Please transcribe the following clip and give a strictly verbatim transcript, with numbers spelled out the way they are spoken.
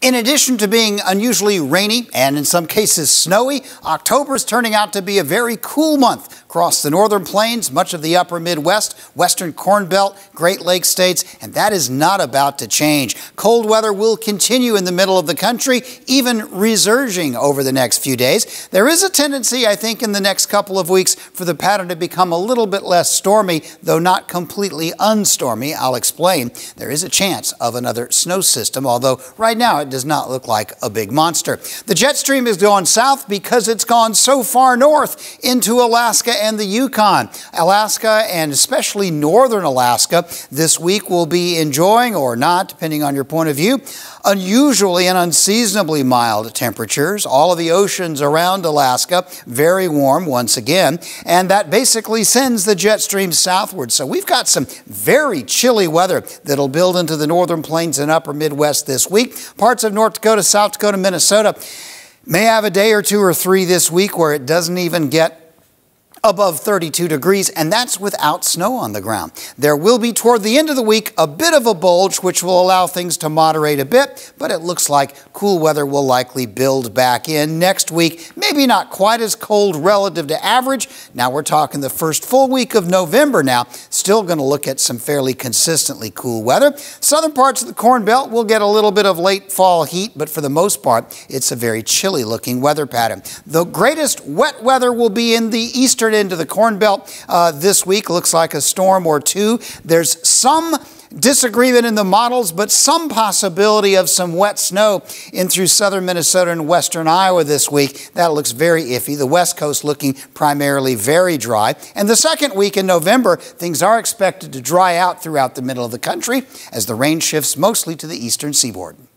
In addition to being unusually rainy and in some cases snowy, October is turning out to be a very cool month across the northern plains, much of the upper Midwest, western Corn Belt, Great Lakes states, and that is not about to change. Cold weather will continue in the middle of the country, even resurging over the next few days. There is a tendency, I think, in the next couple of weeks for the pattern to become a little bit less stormy, though not completely unstormy. I'll explain. There is a chance of another snow system, although right now it does not look like a big monster. The jet stream is going south because it's gone so far north into Alaska and the Yukon. Alaska, and especially northern Alaska, this week will be enjoying, or not, depending on your point of view, unusually and unseasonably mild temperatures. All of the oceans around Alaska very warm once again, and that basically sends the jet stream southward. So we've got some very chilly weather that'll build into the northern plains and upper Midwest this week. Parts of North Dakota, South Dakota, Minnesota may have a day or two or three this week where it doesn't even get above thirty-two degrees, and that's without snow on the ground. There will be, toward the end of the week, a bit of a bulge, which will allow things to moderate a bit, but it looks like cool weather will likely build back in next week. Maybe not quite as cold relative to average. Now we're talking the first full week of November now. Still going to look at some fairly consistently cool weather. Southern parts of the Corn Belt will get a little bit of late fall heat, but for the most part, it's a very chilly looking weather pattern. The greatest wet weather will be in the eastern into the Corn Belt uh, this week. Looks like a storm or two. There's some disagreement in the models, but some possibility of some wet snow in through southern Minnesota and western Iowa this week. That looks very iffy. The west coast looking primarily very dry. And the second week in November, things are expected to dry out throughout the middle of the country as the rain shifts mostly to the eastern seaboard.